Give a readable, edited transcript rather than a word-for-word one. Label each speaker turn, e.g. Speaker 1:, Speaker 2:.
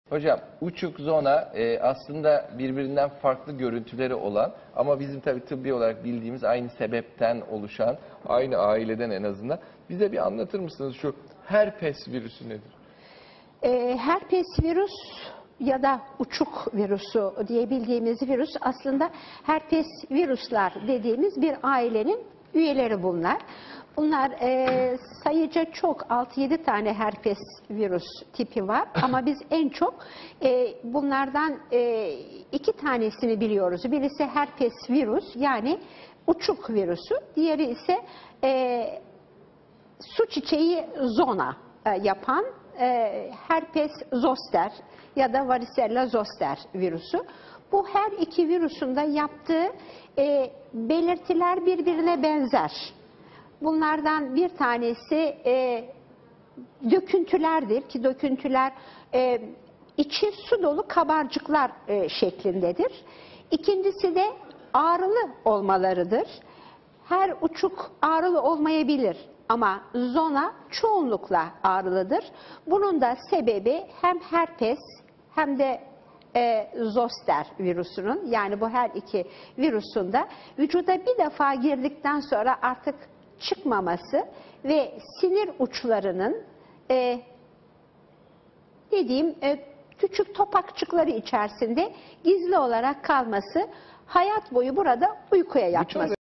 Speaker 1: Hocam uçuk zona aslında birbirinden farklı görüntüleri olan ama bizim tabii tıbbi olarak bildiğimiz aynı sebepten oluşan, aynı aileden en azından. Bize bir anlatır mısınız şu herpes virüsü nedir?
Speaker 2: Herpes virüs ya da uçuk virüsü diye bildiğimiz virüs aslında herpes virüsler dediğimiz bir ailenin üyeleri bunlar. Bunlar sayıca çok 6-7 tane herpes virüs tipi var ama biz en çok bunlardan 2 tanesini biliyoruz. Birisi herpes virüs yani uçuk virüsü, diğeri ise su çiçeği zona yapan herpes zoster ya da varicella zoster virüsü. Bu her iki virüsün de yaptığı belirtiler birbirine benzer. Bunlardan bir tanesi döküntülerdir ki döküntüler içi su dolu kabarcıklar şeklindedir. İkincisi de ağrılı olmalarıdır. Her uçuk ağrılı olmayabilir ama zona çoğunlukla ağrılıdır. Bunun da sebebi hem herpes hem de zoster virüsünün, yani bu her iki virüsün de vücuda bir defa girdikten sonra artık çıkmaması ve sinir uçlarının küçük topakçıkları içerisinde gizli olarak kalması, hayat boyu burada uykuya yatması.